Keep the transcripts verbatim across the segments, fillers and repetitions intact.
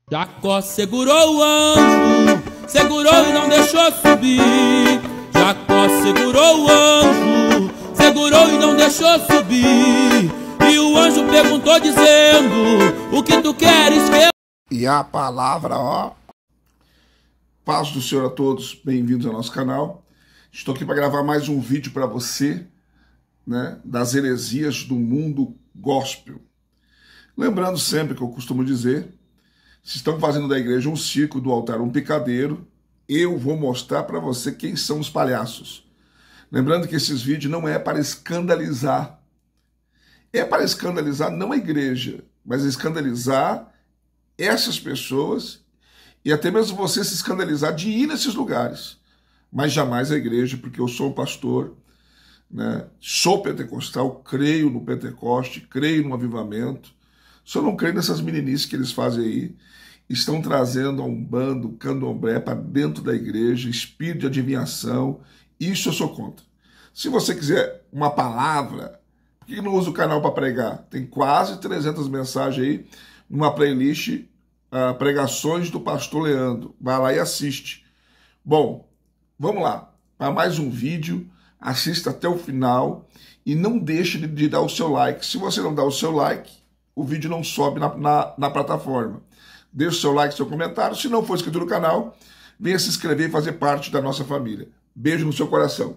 Jacó segurou o anjo, segurou e não deixou subir. Jacó segurou o anjo, segurou e não deixou subir. E o anjo perguntou dizendo: o que tu queres que eu... E a palavra, ó. Paz do Senhor a todos, bem-vindos ao nosso canal. Estou aqui para gravar mais um vídeo para você, né, das heresias do mundo gospel. Lembrando sempre que eu costumo dizer, se estão fazendo da igreja um circo, do altar um picadeiro, eu vou mostrar para você quem são os palhaços. Lembrando que esses vídeos não é para escandalizar. É para escandalizar não a igreja, mas escandalizar essas pessoas e até mesmo você se escandalizar de ir nesses lugares. Mas jamais a igreja, porque eu sou um pastor, né? Sou pentecostal, creio no Pentecoste, creio no avivamento. Só não creio nessas meninices que eles fazem aí. Estão trazendo a Umbanda, o Candomblé para dentro da igreja, espírito de adivinhação. Isso eu sou contra. Se você quiser uma palavra, por que não usa o canal para pregar? Tem quase trezentas mensagens aí, numa playlist, uh, Pregações do Pastor Leandro. Vai lá e assiste. Bom, vamos lá. Para mais um vídeo, assista até o final e não deixe de, de dar o seu like. Se você não dá o seu like, o vídeo não sobe na, na, na plataforma. Deixe o seu like, seu comentário. Se não for inscrito no canal, venha se inscrever e fazer parte da nossa família. Beijo no seu coração.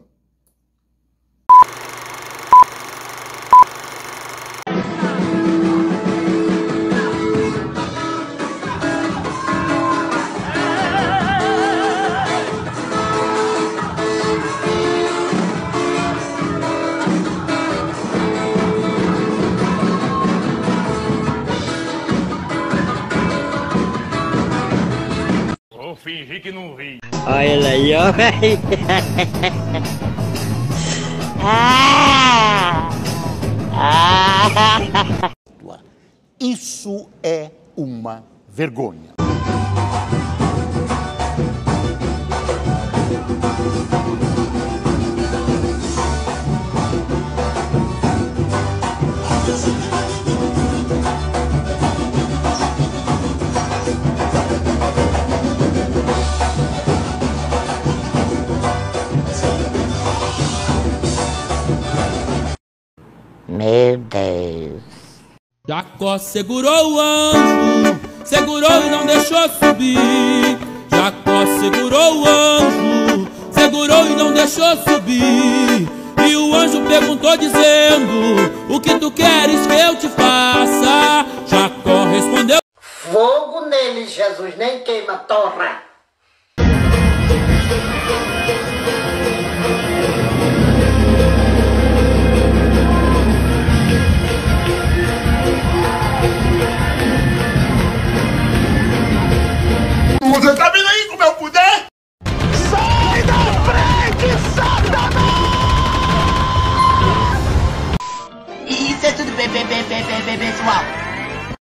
Vou fingir que não vi. Olha ele aí, ó. Ah! Ah! Isso é uma vergonha. Meu Deus. Jacó segurou o anjo, segurou e não deixou subir. Jacó segurou o anjo, segurou e não deixou subir. E o anjo perguntou dizendo: o que tu queres que eu te faça? Jacó respondeu: fogo nele, Jesus, nem queima, torra. Você tá vendo aí como eu puder? Sai da frente, Satanás! Isso é tudo bem, bem, bem, bem, bem, bem, pessoal.